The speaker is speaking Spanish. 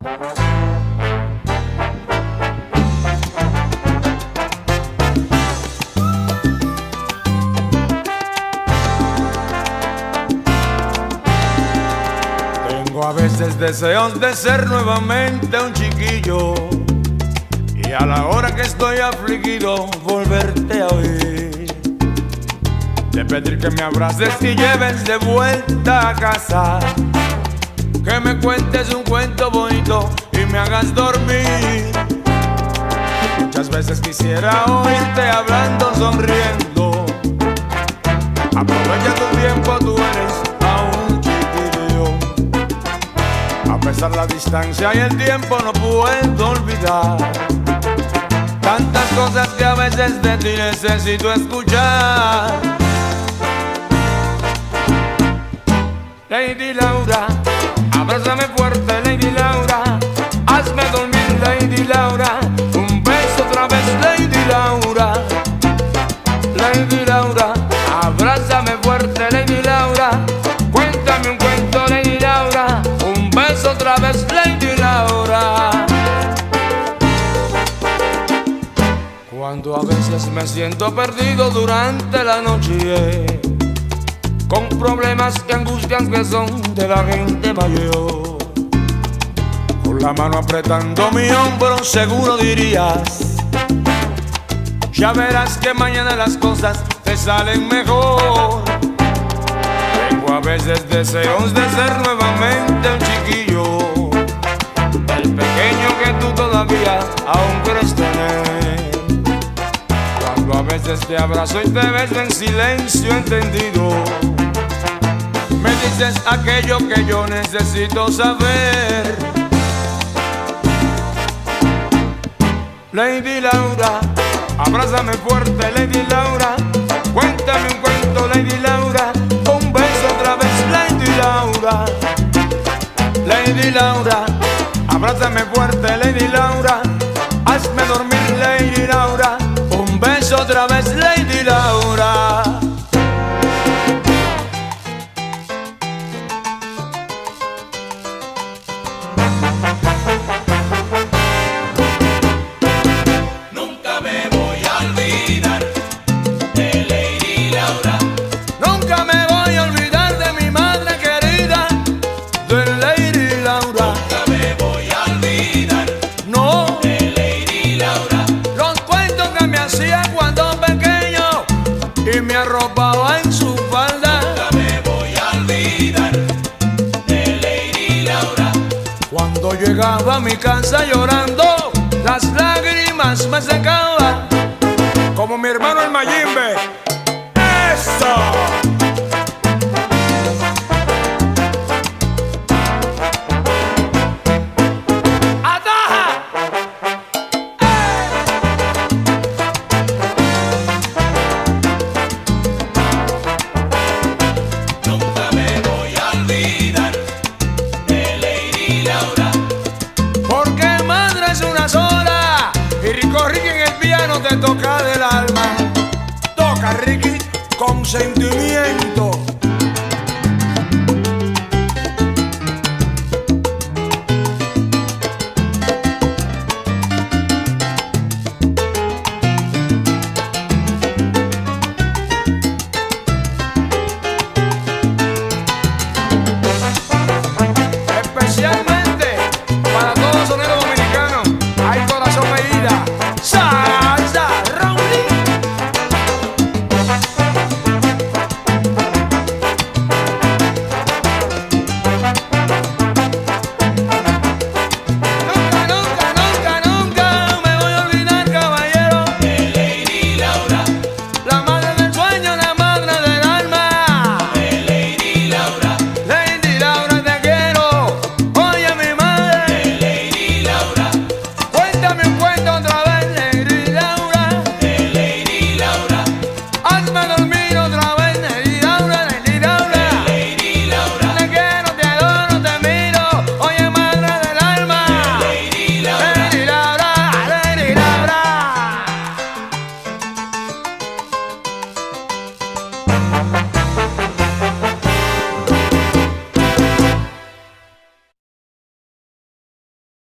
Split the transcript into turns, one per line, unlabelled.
Tengo a veces deseos de ser nuevamente un chiquillo y a la hora que estoy afligido volverte a oír, de pedir que me abraces y lleves de vuelta a casa, que me cuentes un cuento bonito y me hagas dormir. Muchas veces quisiera oírte hablando, sonriendo. Aprovecha tu tiempo, tú eres aún chiquillo. A pesar de la distancia y el tiempo no puedo olvidar tantas cosas que a veces de ti necesito escuchar. Lady Laura, abrázame fuerte, Lady Laura. Hazme dormir, Lady Laura. Un beso otra vez, Lady Laura. Lady Laura, abrázame fuerte, Lady Laura. Cuéntame un cuento, Lady Laura. Un beso otra vez, Lady Laura. Cuando a veces me siento perdido durante la noche, con problemas y angustias que son de la gente mayor, con la mano apretando mi hombro seguro dirías: ya verás que mañana las cosas te salen mejor. Tengo a veces deseos de ser nuevamente un chiquillo, el pequeño que tú todavía aún crees tener. Cuando a veces te abrazo y te beso en silencio entendido, me dices aquello que yo necesito saber. Lady Laura, abrázame fuerte, Lady Laura. Cuéntame un cuento, Lady Laura. Un beso otra vez, Lady Laura. Lady Laura, abrázame fuerte, Lady Laura. Hazme dormir, Lady Laura. Un beso otra vez, Lady Laura. Me arropaba en su falda.
Nunca me voy a olvidar de Lady Laura.
Cuando llegaba a mi casa llorando, las lágrimas me secaban, como mi hermano el Mayimbe. ¡Eso! Te toca del alma, toca Ricky con sentimiento.